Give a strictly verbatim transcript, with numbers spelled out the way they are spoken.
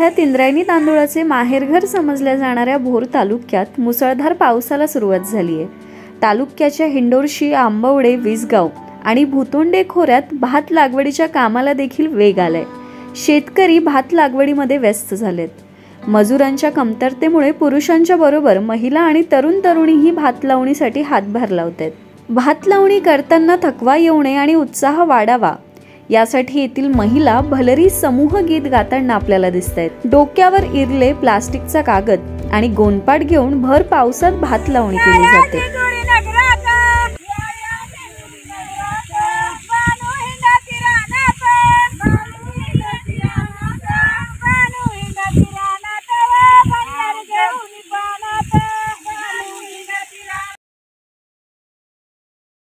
जिल्ह्यात इंद्रायणी तांदूळाचे माहेरघर समजल्या जाणाऱ्या भोर तालुक्यात मुसळधार पावसाला सुरुवात झाली आहे। तालुक्याच्या हिंडोर्शी, आंबवडे, विसगाव आणि भुतोंडे खोऱ्यात भात लागवडीच्या कामाला देखील वेग आलाय। शेतकरी भात लागवडीमध्ये व्यस्त झालेत। मजुरांच्या कमतरतेमुळे पुरुषांच्या बरोबर महिला आणि तरुण तरुणीही भात लावणीसाठी हातभार लावतात। भात लावणी करताना थकवा येऊ नये आणि उत्साह वाढावा यासाठी येथील महिला भलरी समूह गीत गाताना आपल्याला दिसतायत। डोक्यावर इरले, प्लास्टिकचा कागद आणि गोंडपाट घेऊन भर पावसात भात लावणी केली जाते।